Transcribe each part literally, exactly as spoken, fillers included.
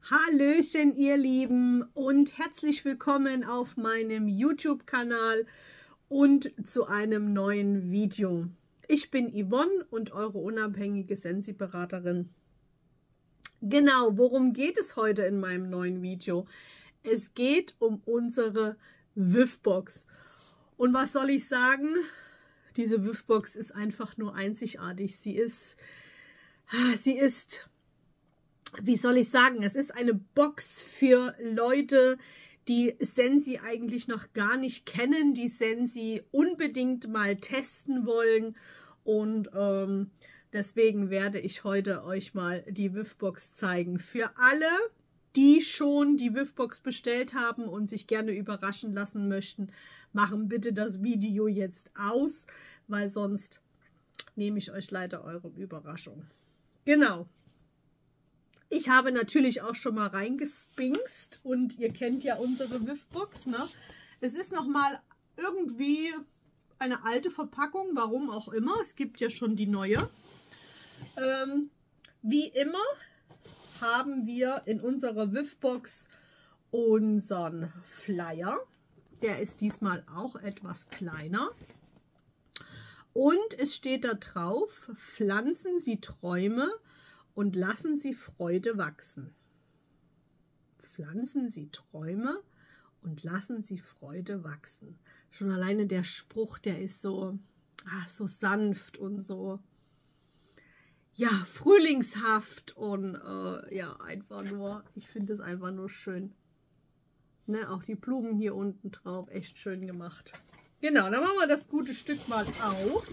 Hallöchen ihr Lieben und herzlich willkommen auf meinem YouTube-Kanal und zu einem neuen Video. Ich bin Yvonne und eure unabhängige Sensi-Beraterin. Genau, worum geht es heute in meinem neuen Video? Es geht um unsere Wiff-Box. Und was soll ich sagen? Diese Wiff-Box ist einfach nur einzigartig. Sie ist, sie ist... Wie soll ich sagen, es ist eine Box für Leute, die Sensi eigentlich noch gar nicht kennen, die Sensi unbedingt mal testen wollen. Und ähm, deswegen werde ich heute euch mal die Wiff-Box zeigen. Für alle, die schon die Wiff-Box bestellt haben und sich gerne überraschen lassen möchten, machen bitte das Video jetzt aus, weil sonst nehme ich euch leider eure Überraschung. Genau. Ich habe natürlich auch schon mal reingespinkst und ihr kennt ja unsere Wiff-Box, ne? Es ist nochmal irgendwie eine alte Verpackung, warum auch immer. Es gibt ja schon die neue. Ähm, wie immer haben wir in unserer Wiff-Box unseren Flyer. Der ist diesmal auch etwas kleiner. Und es steht da drauf, pflanzen Sie Träume und lassen Sie Freude wachsen. Pflanzen Sie Träume und lassen Sie Freude wachsen. Schon alleine der Spruch, der ist so, ach, so sanft und so, ja, frühlingshaft und äh, ja, einfach nur, ich finde es einfach nur schön. Ne, auch die Blumen hier unten drauf, echt schön gemacht. Genau, dann machen wir das gute Stück mal auf.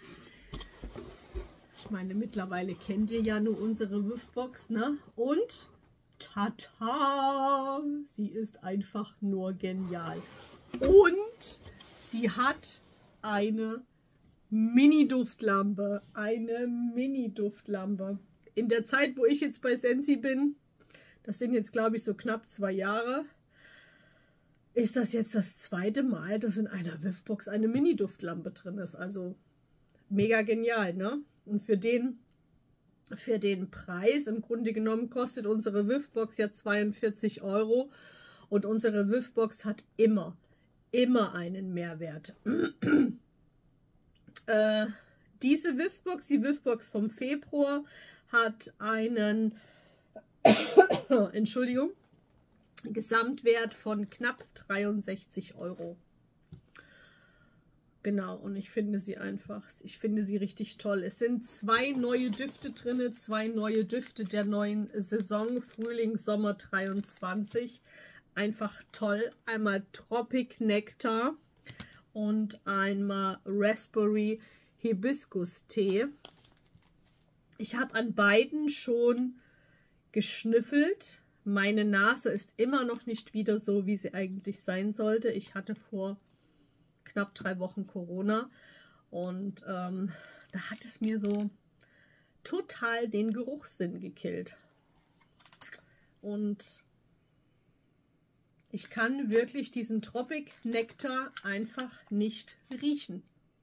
Ich meine, mittlerweile kennt ihr ja nur unsere Wiff-Box, ne? Und tata! Sie ist einfach nur genial. Und sie hat eine Mini-Duftlampe. Eine Mini-Duftlampe. In der Zeit, wo ich jetzt bei Sensi bin, das sind jetzt, glaube ich, so knapp zwei Jahre, ist das jetzt das zweite Mal, dass in einer Wiff-Box eine Mini-Duftlampe drin ist. Also mega genial, ne? Und für den, für den Preis, im Grunde genommen, kostet unsere Wiff-Box ja zweiundvierzig Euro. Und unsere Wiff-Box hat immer, immer einen Mehrwert. äh, diese Wiff-Box, die Wiff-Box vom Februar, hat einen, Entschuldigung, Gesamtwert von knapp dreiundsechzig Euro. Genau, und ich finde sie einfach, ich finde sie richtig toll. Es sind zwei neue Düfte drin, zwei neue Düfte der neuen Saison, Frühling, Sommer dreiundzwanzig. Einfach toll. Einmal Tropic Nectar und einmal Raspberry Hibiskus Tee. Ich habe an beiden schon geschnüffelt. Meine Nase ist immer noch nicht wieder so, wie sie eigentlich sein sollte. Ich hatte vor knapp drei Wochen Corona und ähm, da hat es mir so total den Geruchssinn gekillt. Und ich kann wirklich diesen Tropic Nektar einfach nicht riechen.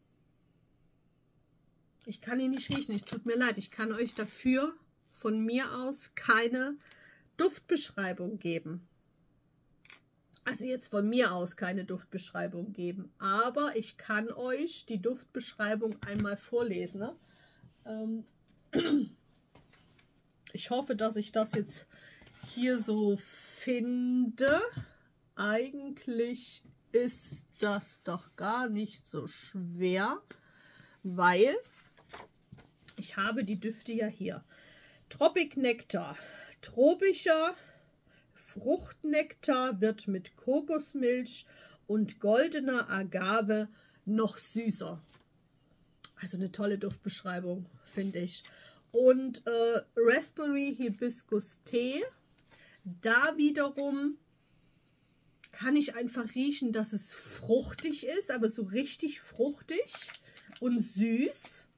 Ich kann ihn nicht riechen, es tut mir leid. Ich kann euch dafür von mir aus keine Duftbeschreibung geben. Also jetzt von mir aus keine Duftbeschreibung geben, aber ich kann euch die Duftbeschreibung einmal vorlesen. Ne? Ähm ich hoffe, dass ich das jetzt hier so finde. Eigentlich ist das doch gar nicht so schwer, weil ich habe die Düfte ja hier. Tropic Nectar, tropischer Fruchtnektar wird mit Kokosmilch und goldener Agave noch süßer. Also eine tolle Duftbeschreibung, finde ich. Und äh, Raspberry Hibiskus Tee, da wiederum kann ich einfach riechen, dass es fruchtig ist, aber so richtig fruchtig und süß.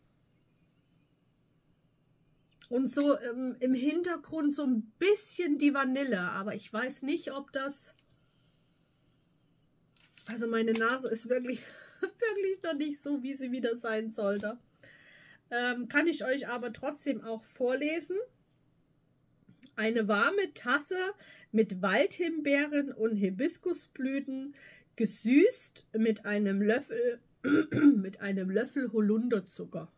Und so ähm, im Hintergrund so ein bisschen die Vanille. Aber ich weiß nicht, ob das... Also meine Nase ist wirklich, wirklich noch nicht so, wie sie wieder sein sollte. Ähm, kann ich euch aber trotzdem auch vorlesen. Eine warme Tasse mit Waldhimbeeren und Hibiskusblüten, gesüßt mit einem Löffel, mit einem Löffel Holunderzucker.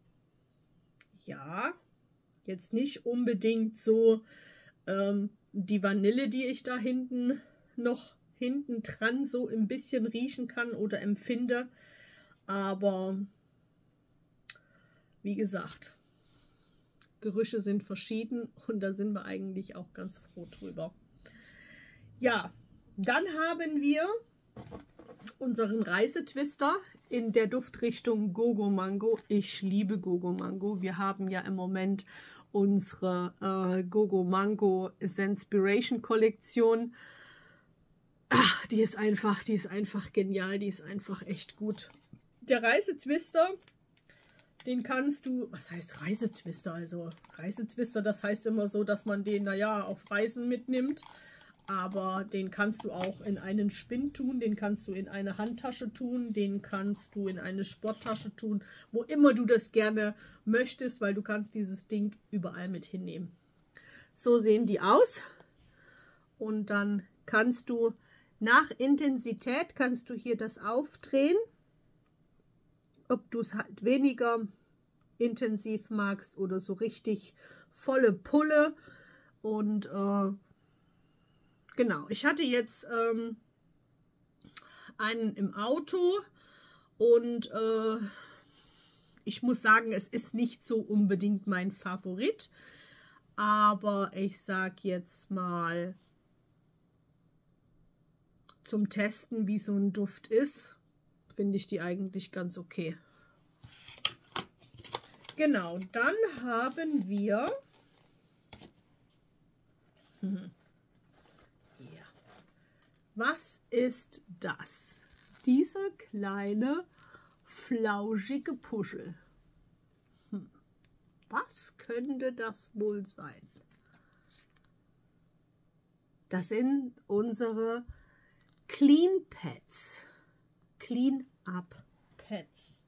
Ja, jetzt nicht unbedingt so ähm, die Vanille, die ich da hinten noch hinten dran so ein bisschen riechen kann oder empfinde. Aber wie gesagt, Gerüche sind verschieden und da sind wir eigentlich auch ganz froh drüber. Ja, dann haben wir unseren Reisetwister in der Duftrichtung Gogo Mango. Ich liebe Gogo Mango. Wir haben ja im Moment unsere äh, Gogo Mango Scenspiration Kollektion. Ach, die ist einfach, die ist einfach genial, die ist einfach echt gut. Der Reisetwister, den kannst du, was heißt Reisetwister? Also Reisetwister, das heißt immer so, dass man den, naja, auf Reisen mitnimmt. Aber den kannst du auch in einen Spind tun, den kannst du in eine Handtasche tun, den kannst du in eine Sporttasche tun, wo immer du das gerne möchtest, weil du kannst dieses Ding überall mit hinnehmen. So sehen die aus. Und dann kannst du nach Intensität, kannst du hier das aufdrehen, ob du es halt weniger intensiv magst oder so richtig volle Pulle. Und äh, genau, ich hatte jetzt ähm, einen im Auto und äh, ich muss sagen, es ist nicht so unbedingt mein Favorit, aber ich sag jetzt mal zum Testen, wie so ein Duft ist, finde ich die eigentlich ganz okay. Genau, dann haben wir hm. Was ist das? Dieser kleine, flauschige Puschel. Hm. Was könnte das wohl sein? Das sind unsere Clean Pads. Clean Up Pads.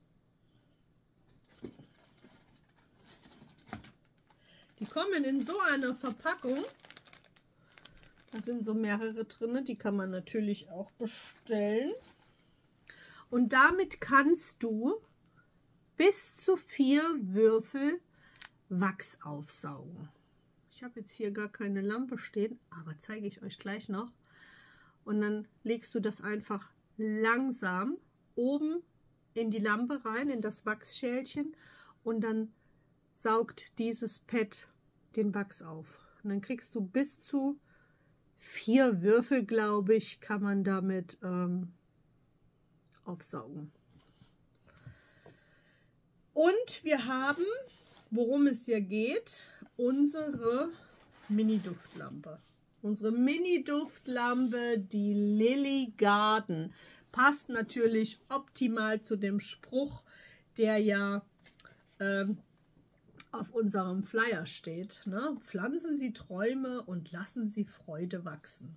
Die kommen in so einer Verpackung. Da sind so mehrere drin, die kann man natürlich auch bestellen. Und damit kannst du bis zu vier Würfel Wachs aufsaugen. Ich habe jetzt hier gar keine Lampe stehen, aber zeige ich euch gleich noch. Und dann legst du das einfach langsam oben in die Lampe rein, in das Wachsschälchen. Und dann saugt dieses Pad den Wachs auf. Und dann kriegst du bis zu vier Würfel, glaube ich, kann man damit ähm, aufsaugen. Und wir haben, worum es hier geht, unsere Mini-Duftlampe. Unsere Mini-Duftlampe, die Lily Garden. Passt natürlich optimal zu dem Spruch, der ja ähm, auf unserem Flyer steht. Ne? Pflanzen Sie Träume und lassen Sie Freude wachsen.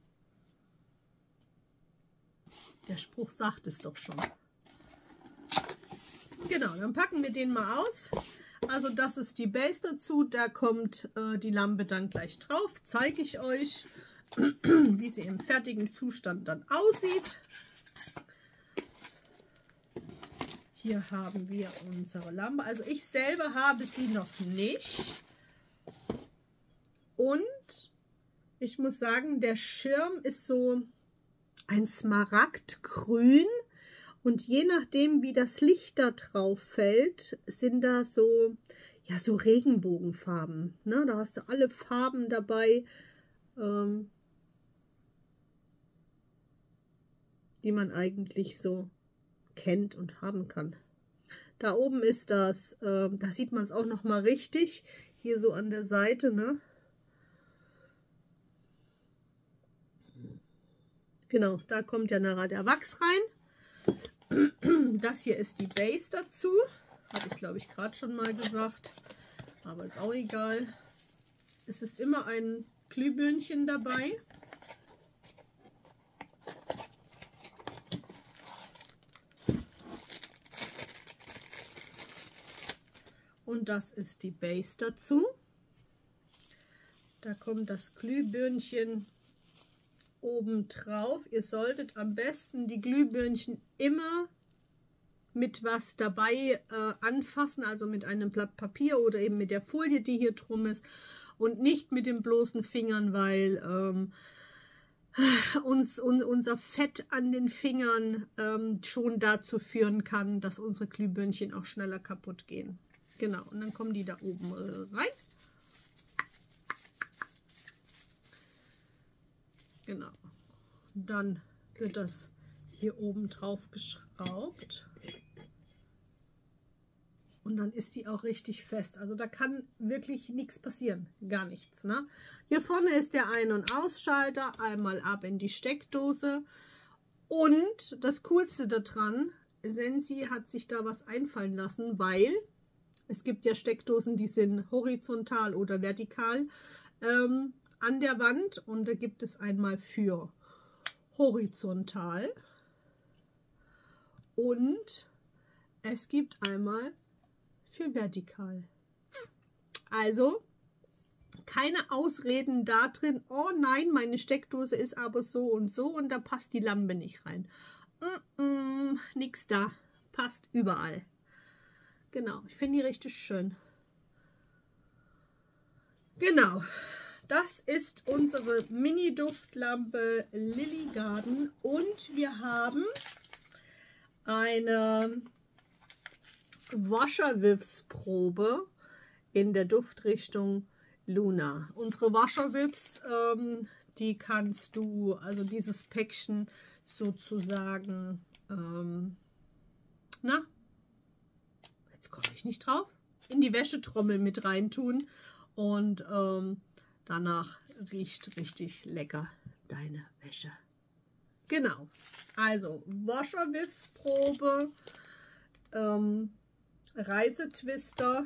Der Spruch sagt es doch schon. Genau, dann packen wir den mal aus. Also das ist die Base dazu. Da kommt äh, die Lampe dann gleich drauf. Zeige ich euch, wie sie im fertigen Zustand dann aussieht. Hier haben wir unsere Lampe. Also ich selber habe sie noch nicht. Und ich muss sagen, der Schirm ist so ein Smaragdgrün. Und je nachdem, wie das Licht da drauf fällt, sind da so, ja, so Regenbogenfarben. Ne? Da hast du alle Farben dabei, ähm, die man eigentlich so kennt und haben kann. Da oben ist das, äh, da sieht man es auch noch mal richtig, hier so an der Seite, ne? Genau, da kommt ja nachher der Wachs rein. Das hier ist die Base dazu, habe ich glaube ich gerade schon mal gesagt, aber ist auch egal. Es ist immer ein Glühbirnchen dabei. Und das ist die Base dazu. Da kommt das Glühbirnchen oben drauf. Ihr solltet am besten die Glühbirnchen immer mit was dabei äh, anfassen, also mit einem Blatt Papier oder eben mit der Folie, die hier drum ist, und nicht mit den bloßen Fingern, weil ähm, uns un, unser Fett an den Fingern ähm, schon dazu führen kann, dass unsere Glühbirnchen auch schneller kaputt gehen. Genau, und dann kommen die da oben äh, rein. Genau. Dann wird das hier oben drauf geschraubt. Und dann ist die auch richtig fest. Also da kann wirklich nichts passieren. Gar nichts. Ne? Hier vorne ist der Ein- und Ausschalter. Einmal ab in die Steckdose. Und das Coolste daran, Sensi hat sich da was einfallen lassen, weil es gibt ja Steckdosen, die sind horizontal oder vertikal ähm, an der Wand. Und da gibt es einmal für horizontal. Und es gibt einmal für vertikal. Also keine Ausreden da drin, oh nein, meine Steckdose ist aber so und so und da passt die Lampe nicht rein. Mm -mm, nix da. Passt überall. Genau, ich finde die richtig schön. Genau, das ist unsere Mini-Duftlampe Lily Garden und wir haben eine Washerwifs-Probe in der Duftrichtung Luna. Unsere Washerwifs, ähm, die kannst du, also dieses Päckchen sozusagen, ähm, na, jetzt komme ich nicht drauf, in die Wäschetrommel mit reintun und ähm, danach riecht richtig lecker deine Wäsche. Genau, also Washerwifs-Probe, ähm, Reisetwister,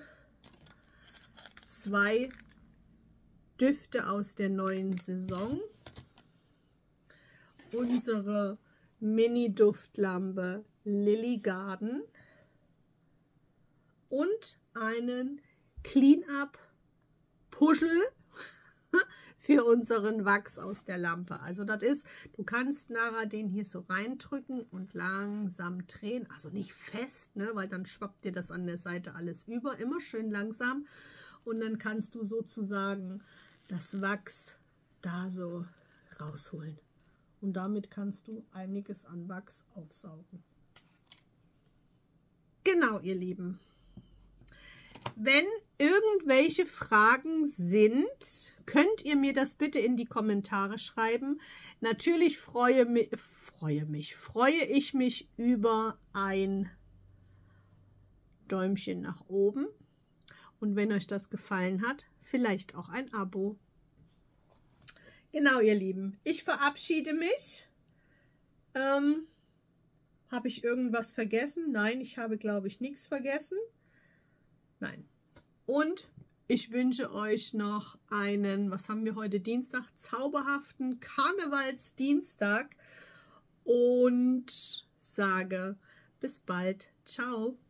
zwei Düfte aus der neuen Saison, unsere Mini-Duftlampe Lily Garden und einen Clean-Up-Puschel für unseren Wachs aus der Lampe. Also das ist, du kannst nachher den hier so reindrücken und langsam drehen. Also nicht fest, ne, weil dann schwappt dir das an der Seite alles über. Immer schön langsam. Und dann kannst du sozusagen das Wachs da so rausholen. Und damit kannst du einiges an Wachs aufsaugen. Genau, ihr Lieben. Wenn irgendwelche Fragen sind, könnt ihr mir das bitte in die Kommentare schreiben. Natürlich freue mich, freue mich, freue ich mich über ein Däumchen nach oben. Und wenn euch das gefallen hat, vielleicht auch ein Abo. Genau, ihr Lieben, ich verabschiede mich. Ähm, habe ich irgendwas vergessen? Nein, ich habe, glaube ich, nichts vergessen. Nein. Und ich wünsche euch noch einen, was haben wir heute, Dienstag, zauberhaften Karnevalsdienstag und sage bis bald. Ciao.